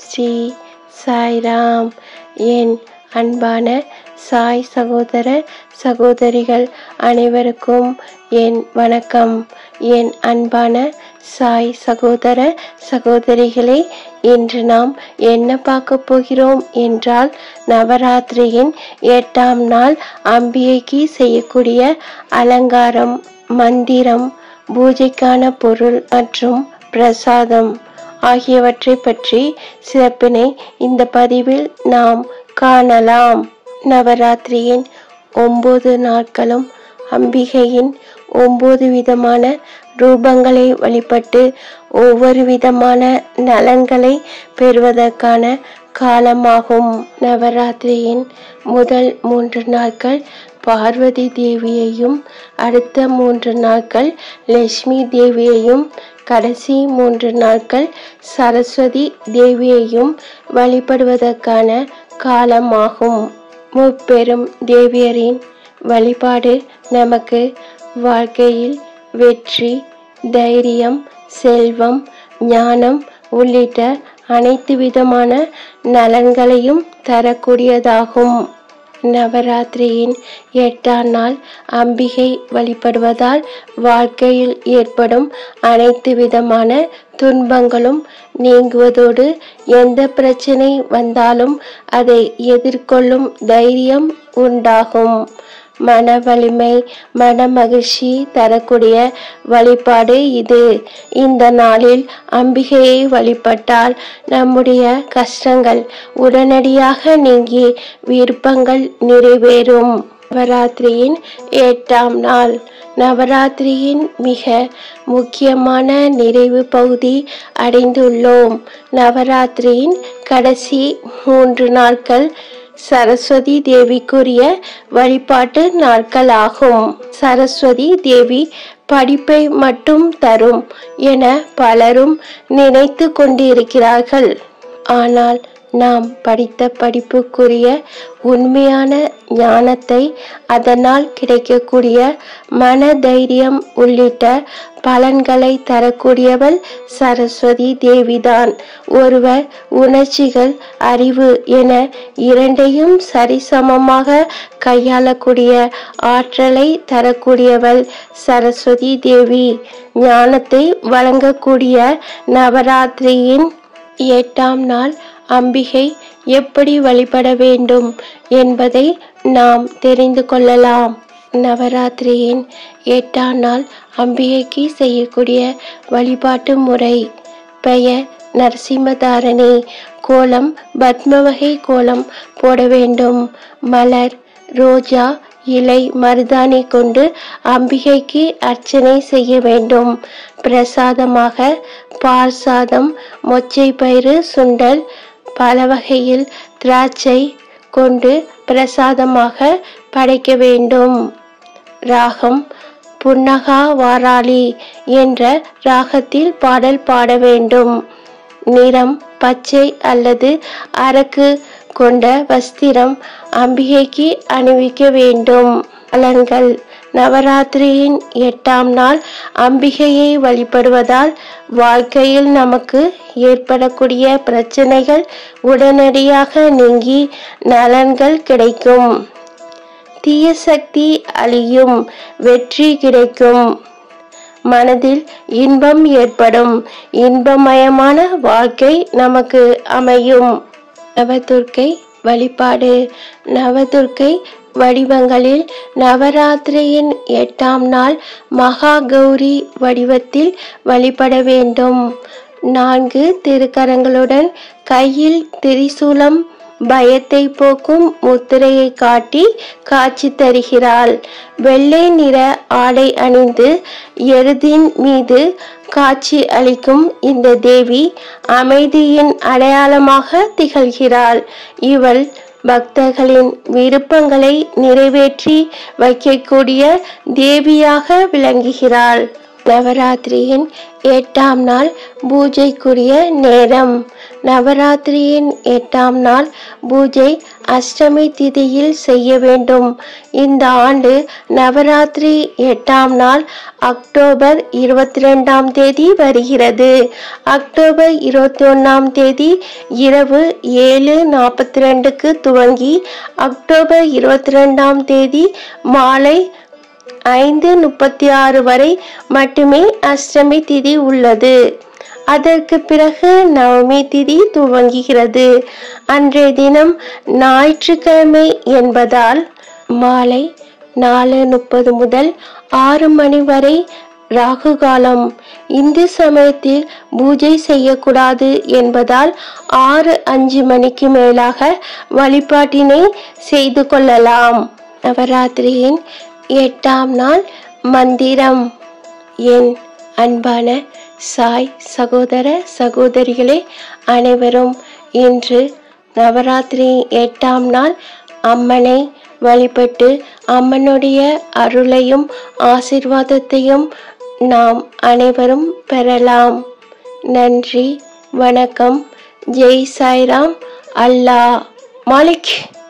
ஸ்ரீ சாய்ராம். என் அன்பான சாய் சகோதர சகோதரிகள் அனைவருக்கும் என் வணக்கம். என் அன்பான சாய் சகோதர சகோதரிகளே, இன்று நாம் என்ன பார்க்க போகிறோம் என்றால், நவராத்திரியின் 8ஆம் நாள் அம்பிகைக்கு செய்யக்கூடிய அலங்காரம், மந்திரம், பூஜைக்கான பொருள் மற்றும் பிரசாதம் ஆகியவற்றை பற்றி சிறப்பினை இந்த பதிவில் நாம் காணலாம். நவராத்திரியின் 9 நாட்களும் அம்பிகையின் 9 விதமான ரூபங்களை வழிபட்டு ஒவ்வொரு விதமான நலன்களை பெறுவதற்கான காலமாகும். நவராத்திரியின் முதல் 3 நாட்கள் பார்வதி தேவியையும், அடுத்த 3 நாட்கள் லட்சுமி தேவியையும், கடைசி 3 நாட்கள் சரஸ்வதி தேவியையும் வழிபடுவதற்கான காலமாகும். முப்பெரும் தேவியரின் வழிபாடு நமக்கு வாழ்க்கையில் வெற்றி, தைரியம், செல்வம், ஞானம் உள்ளிட்ட அனைத்து விதமான நலன்களையும் தரக்கூடியதாகும். நவராத்திரியின் 8ஆம் நாள் அம்பிகை வழிபடுவதால் வாழ்க்கையில் ஏற்படும் அனைத்து விதமான துன்பங்களும் நீங்குவதோடு, எந்த பிரச்சனை வந்தாலும் அதை எதிர்கொள்ளும் தைரியம் உண்டாகும். மன வலிமை, மன மகிழ்ச்சி தரக்கூடிய வழிபாடு இது. இந்த நாளில் அம்பிகையை வழிபட்டால் நம்முடைய கஷ்டங்கள் உடனடியாக நீங்கி விருப்பங்கள் நிறைவேறும். நவராத்திரியின் 8ஆம் நாள் நவராத்திரியின் மிக முக்கியமான நிறைவு பகுதி அடைந்துள்ளோம். நவராத்திரியின் கடைசி 3 நாட்கள் சரஸ்வதி தேவிக்குரிய வழிபாட்டு நாட்கள் ஆகும். சரஸ்வதி தேவி படிப்பை மட்டும் தரும் என பலரும் நினைத்து கொண்டிருக்கிறார்கள். ஆனால் நாம் படித்த படிப்புக்குரிய உண்மையான ஞானத்தை, அதனால் கிடைக்கக்கூடிய மன தைரியம் உள்ளிட்ட பலன்களை தரக்கூடியவள் சரஸ்வதி தேவிதான். ஒருவர் உணர்ச்சிகள், அறிவு என இரண்டையும் சரிசமமாக கையாளக்கூடிய ஆற்றலை தரக்கூடியவள் சரஸ்வதி தேவி. ஞானத்தை வழங்கக்கூடிய நவராத்திரியின் 8ஆம் நாள் அம்பிகை எப்படி வழிபட வேண்டும் என்பதை நாம் தெரிந்து கொள்ளலாம். நவராத்திரியின் 8ஆம் நாள் அம்பிகைக்கு செய்யக்கூடிய வழிபாட்டு முறை: பெயர் நரசிம்மதாரணி. கோலம் பத்ம வகை கோலம் போட வேண்டும். மலர், ரோஜா இலை, மருதாணி கொண்டு அம்பிகைக்கு அர்ச்சனை செய்ய வேண்டும். பிரசாதமாக பால் சாதம், மொச்சை பயிறு சுண்டல், பல வகையில் திராட்சை கொண்டு பிரசாதமாக படைக்க வேண்டும். ராகம் புன்னகா வாராளி என்ற ராகத்தில் பாடல் பாட வேண்டும். நிறம் பச்சை அல்லது அரக்கு கொண்ட வஸ்திரம் அம்பிகைக்கு அணிவிக்க வேண்டும். பலன்கள்: நவராத்திரியின் 8ஆம் நாள் அம்பிகையை வழிபடுவதால் வாழ்க்கையில் நமக்கு ஏற்படக்கூடிய பிரச்சனைகள் உடனடியாக நீங்கி நலன்கள் கிடைக்கும். தீய சக்தி அழியும், வெற்றி கிடைக்கும். மனதில் இன்பம் ஏற்படும், இன்பமயமான வாழ்க்கை நமக்கு அமையும். நவதுர்க்கை வழிபாடு. நவதுர்க்கை வடிவங்களில் நவராத்திரியின் 8ஆம் நாள் மகா கௌரி வடிவத்தில் வழிபட வேண்டும். 4 திருக்கரங்களுடன் கையில் திரிசூலம், பயத்தை போக்கும் முத்திரையை காட்டி காட்சி தருகிறாள். வெள்ளை நிற ஆடை அணிந்து எருதின் மீது காட்சி அளிக்கும் இந்த தேவி அமைதியின் அடையாளமாக திகழ்கிறாள். இவள் பக்தர்களின் விருப்பங்களை நிறைவேற்றி வைக்கக்கூடிய தேவியாக விளங்குகிறாள். நவராத்திரியின் 8ஆம் நாள் பூஜைக்குரிய நேரம். நவராத்திரியின் 8ஆம் நாள் பூஜை அஷ்டமி திதியில் செய்ய வேண்டும். இந்த ஆண்டு நவராத்திரி 8ஆம் நாள் அக்டோபர் 22ஆம் தேதி வருகிறது. அக்டோபர் 21ஆம் தேதி இரவு 7:42க்கு துவங்கி அக்டோபர் 22ஆம் தேதி மாலை 5:36 வரை மட்டுமே அஷ்டமி திதி உள்ளது. அதற்கு பிறகு நவமி திதி துவங்குகிறது. அன்றைய தினம் ஞாயிற்றுக்கிழமை என்பதால் மாலை 4:30 முதல் 6 மணி வரை ராகு காலம். இந்து சமயத்தில் பூஜை செய்யக்கூடாது என்பதால் 6:05 மணிக்கு மேலாக வழிபாட்டினை செய்து கொள்ளலாம். நவராத்திரியின் 8ஆம் நாள் மந்திரம். என் அன்பான சாய் சகோதர சகோதரிகளே, அனைவரும் இன்று நவராத்திரி 8ஆம் நாள் அம்மனை வழிபட்டு அம்மனுடைய அருளையும் ஆசீர்வாதத்தையும் நாம் அனைவரும் பெறலாம். நன்றி, வணக்கம். ஜெய் சாய்ராம். அல்லாஹ் மாலிக்.